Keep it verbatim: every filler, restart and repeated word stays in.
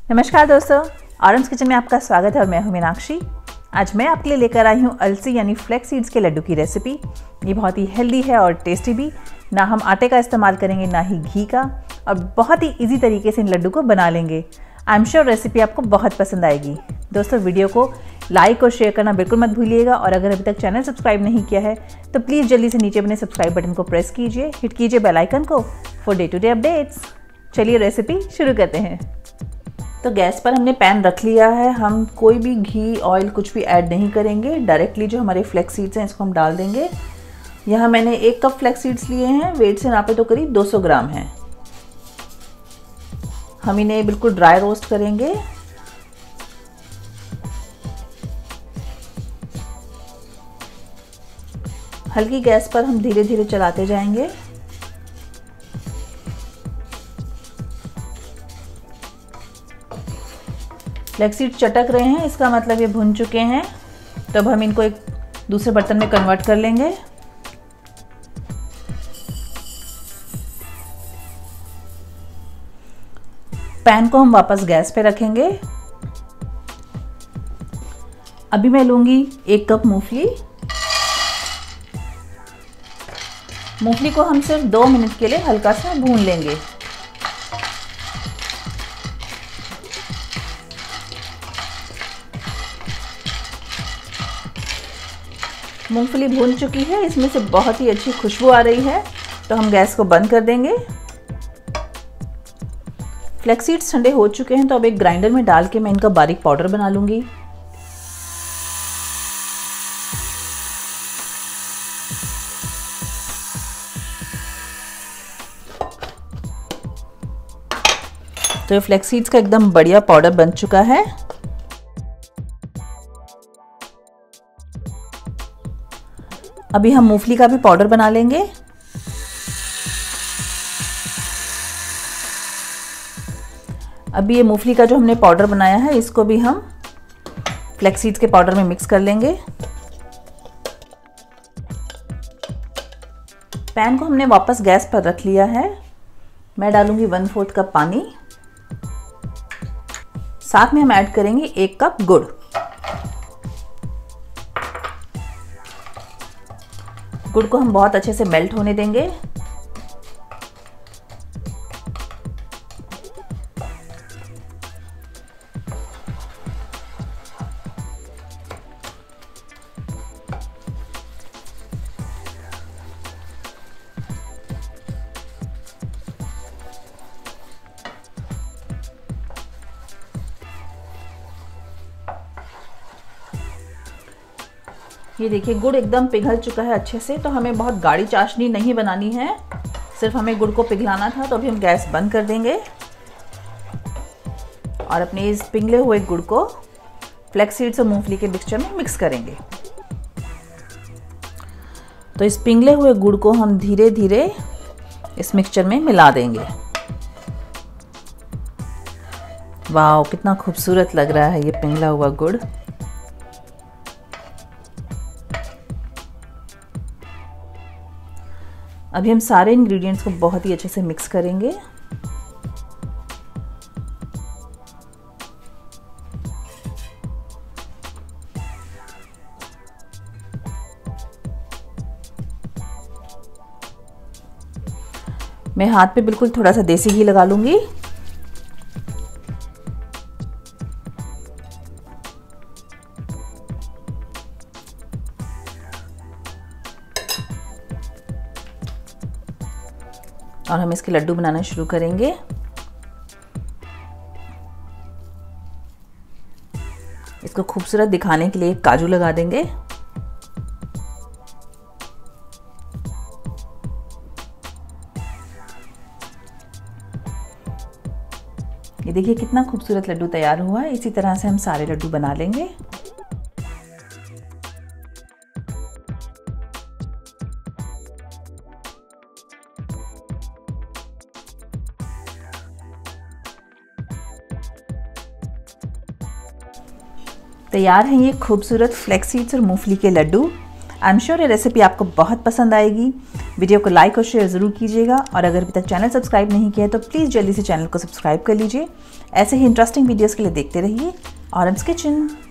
नमस्कार दोस्तों, आरम्स किचन में आपका स्वागत है और मैं हूं मीनाक्षी। आज मैं आपके लिए लेकर आई हूं अलसी यानी फ्लैक्स सीड्स के लड्डू की रेसिपी। ये बहुत ही हेल्दी है और टेस्टी भी। ना हम आटे का इस्तेमाल करेंगे ना ही घी का, और बहुत ही इजी तरीके से इन लड्डू को बना लेंगे। आई एम श्योर रेसिपी आपको बहुत पसंद आएगी। दोस्तों, वीडियो को लाइक और शेयर करना बिल्कुल मत भूलिएगा, और अगर अभी तक चैनल सब्सक्राइब नहीं किया है तो प्लीज़ जल्दी से नीचे बने सब्सक्राइब बटन को प्रेस कीजिए, हिट कीजिए बेल आइकन को for day to day updates. चलिए रेसिपी शुरू करते हैं। तो गैस पर हमने पैन रख लिया है। हम कोई भी घी ऑयल कुछ भी ऐड नहीं करेंगे, डायरेक्टली जो हमारे फ्लैक्स सीड्स हैं इसको हम डाल देंगे। यहाँ मैंने एक कप फ्लैक्स सीड्स लिए हैं, वेट से नापे तो करीब दो सौ ग्राम हैं। हम इन्हें बिल्कुल ड्राई रोस्ट करेंगे। हल्की गैस पर हम धीरे धीरे चलाते जाएंगे। फ्लैक्स सीड्स चटक रहे हैं, इसका मतलब ये भुन चुके हैं। तब हम इनको एक दूसरे बर्तन में कन्वर्ट कर लेंगे। पैन को हम वापस गैस पे रखेंगे। अभी मैं लूंगी एक कप मूंगफली। मूंगफली को हम सिर्फ दो मिनट के लिए हल्का सा भून लेंगे। मूंगफली भून चुकी है, इसमें से बहुत ही अच्छी खुशबू आ रही है, तो हम गैस को बंद कर देंगे। फ्लैक्स सीड्स ठंडे हो चुके हैं, तो अब एक ग्राइंडर में डाल के मैं इनका बारीक पाउडर बना लूंगी। तो ये फ्लैक्स सीड्स का एकदम बढ़िया पाउडर बन चुका है। अभी हम मूंगफली का भी पाउडर बना लेंगे। अभी ये मूंगफली का जो हमने पाउडर बनाया है इसको भी हम फ्लैक्स सीड्स के पाउडर में मिक्स कर लेंगे। पैन को हमने वापस गैस पर रख लिया है। मैं डालूंगी वन फोर्थ कप पानी। साथ में हम ऐड करेंगे एक कप गुड़। गुड़ को हम बहुत अच्छे से मेल्ट होने देंगे। ये देखिए गुड़ एकदम पिघल चुका है अच्छे से। तो हमें बहुत गाढ़ी चाशनी नहीं बनानी है, सिर्फ हमें गुड़ को पिघलाना था। तो अभी हम गैस बंद कर देंगे और अपने इस पिघले हुए गुड़ को फ्लैक्स सीड्स और मूंगफली के मिक्सचर में मिक्स करेंगे। तो इस पिघले हुए गुड़ को हम धीरे धीरे इस मिक्सचर में मिला देंगे। वाह, कितना खूबसूरत लग रहा है ये पिघला हुआ गुड़। अभी हम सारे इंग्रेडिएंट्स को बहुत ही अच्छे से मिक्स करेंगे। मैं हाथ पे बिल्कुल थोड़ा सा देसी घी लगा लूंगी। और हम इसके लड्डू बनाना शुरू करेंगे। इसको खूबसूरत दिखाने के लिए काजू लगा देंगे। ये देखिए कितना खूबसूरत लड्डू तैयार हुआ है। इसी तरह से हम सारे लड्डू बना लेंगे। तैयार हैं ये खूबसूरत फ्लैक्स सीड्स और मूंगफली के लड्डू। आई एम श्योर ये रेसिपी आपको बहुत पसंद आएगी। वीडियो को लाइक और शेयर ज़रूर कीजिएगा और अगर अभी तक चैनल सब्सक्राइब नहीं किया है तो प्लीज़ जल्दी से चैनल को सब्सक्राइब कर लीजिए। ऐसे ही इंटरेस्टिंग वीडियोज़ के लिए देखते रहिए आरम्स किचन।